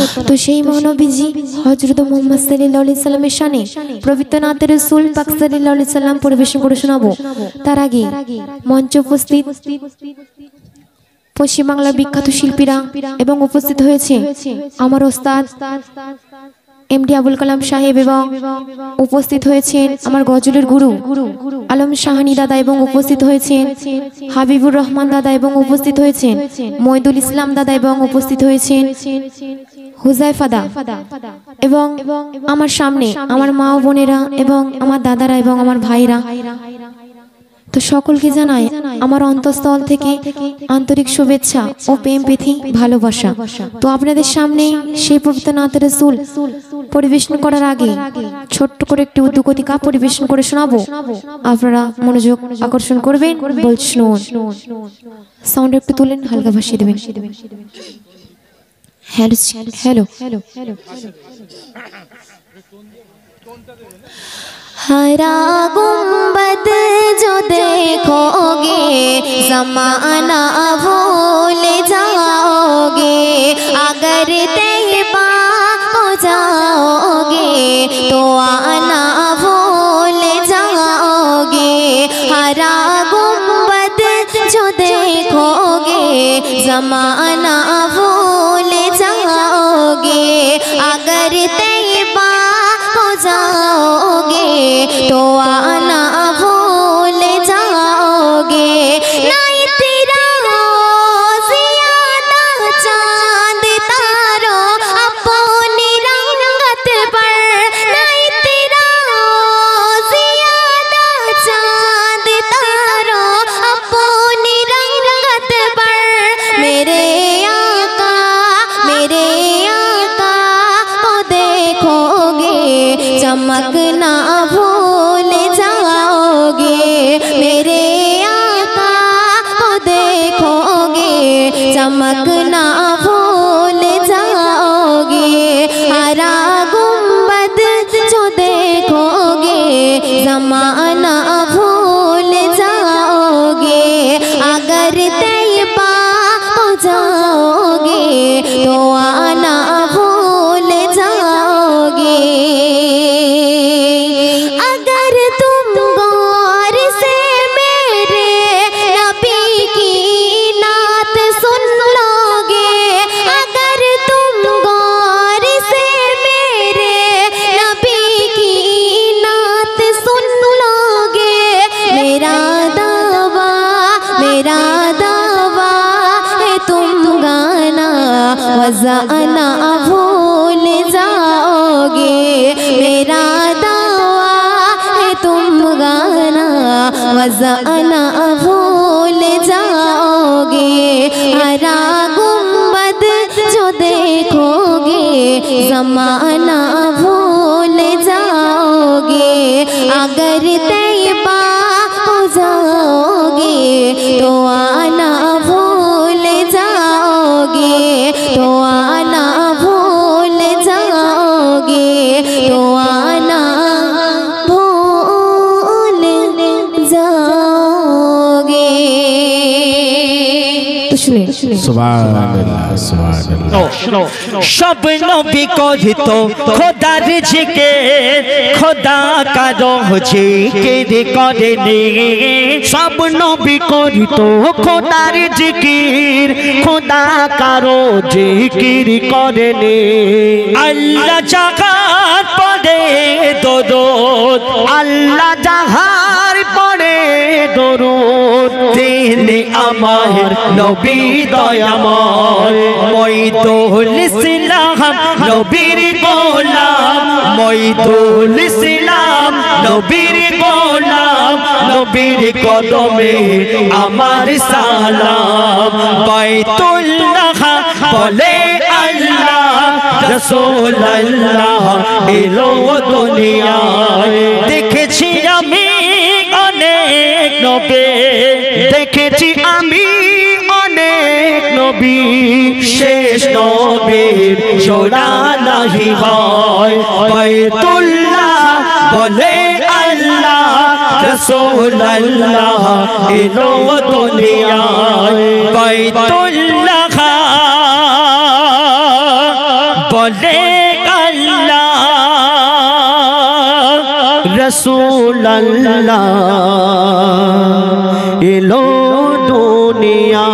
তো সেই মহানবীজি হযরত মুহাম্মদ সাল্লাল্লাহু আলাইহি সাল্লামের শানে পবিত্র নাতে রাসূল পাক সাল্লাল্লাহু আলাইহি সাল্লাম পরিবেশন করে শোনাবো। তার আগে মঞ্চে উপস্থিত পশ্চিম বাংলার বিখ্যাত শিল্পীরা এবং উপস্থিত হয়েছে আমার ওস্তাদ এমডি আবুল কালাম সাহেব এবং উপস্থিত হয়েছেন আমার গজলের গুরু আলম শাহানি দাদা এবং উপস্থিত হয়েছেন হাবিবুর রহমান দাদা এবং উপস্থিত হয়েছেন মইদুল ইসলাম দাদা এবং উপস্থিত হয়েছেন হুজাইফা দা এবং আমার সামনে আমার মা ও বোনেরা এবং আমার দাদারা এবং আমার ভাইরা। তো সকলকে জানাই আমার অন্তঃস্থল থেকে আন্তরিক শুভেচ্ছা ও প্রেম প্রীতি ভালোবাসা। তো আপনাদের সামনে সেই পবিত্র নাতে রাসূল পরিবেশন করার আগে ছোট্ট করে একটি উদ্যোগতিকা পরিবেশন করে শোনাবো। আপনারা মনোযোগ আকর্ষণ করবেন। বলছি শুনুন, সাউন্ড একটু তুলেন, হালকা ভাসিয়ে দেবেন। Hello hello hello. हरा गुंबद जो देखोगे ज़माना भूल जाओगे, अगर तैबा हो जाओगे तो आना भूल जाओगे। हरा गुंबद जो देखोगे ज़माना भूल जाओगे, अगर तैबा हो जाओगे तो आना भूल जाओगे। नहीं तेरा ज़ियादा चांद तारो अपनी रंगत पर, नहीं तेरा ज़ियादा चांद तारो अपनी रंगत पर। मेरे आका को देखोगे चमकना भूल जाओगे। मेरे आका को देखोगे चमकना भूल जाओगे। हरा गुंबद जो देखोगे ज़माना भूल जाओगे, अगर तैबा हो जाओगे तो आना भूल जाओगे। अगर तुम गौर से मेरे नबी की नात सुन लोगे, अगर तुम गौर से मेरे नबी की नात सुन लोगे, मेरा दावा है तुम गाना वज़ाना भूल जाओगे। मेरा दावा है तुम गाना वज़ाना भूल जाओगे। हरा गुंबद जो देखोगे ज़माना भूल जाओगे, अगर तैबा हो जाओगे तो आना भूल जाओगे, तो आना भूल जाओगे, तो आना भूल जाओगे। सुभान अल्लाह। सब नबी कहितो খোদার জিকির, খোদা কারো জিকির করেনি। সব নবী কহিতো খোদার জিকির, খোদা কারো জিকির করেনি। আল্লাহ জাহার পড়ে দরুদ, আল্লাহ জাহার পড়ে দরুদ। তিনি আমার নবী দয়াময়, মঈদুল ইসলাম নবীর গোলাম, মঈদুল ইসলাম নবীর গোলাম। নবীর কদমে আমার সালাম, বাইতুল্লাহ বলে আল্লাহ, রাসূলুল্লাহ এলো দুনিয়ায়। দেখেছি আমি অনেক নবী, দেখেছি আমি অনেক নবী, শেষ নবীর জোড়া নাহি হয়। বাইতুল্লাহ বলে আল্লাহ, রাসূলুল্লাহ এলো দুনিয়ায়। বাইতুল্লাহ বলে আল্লাহ রাসূলুল্লাহ এলো দুনিয়া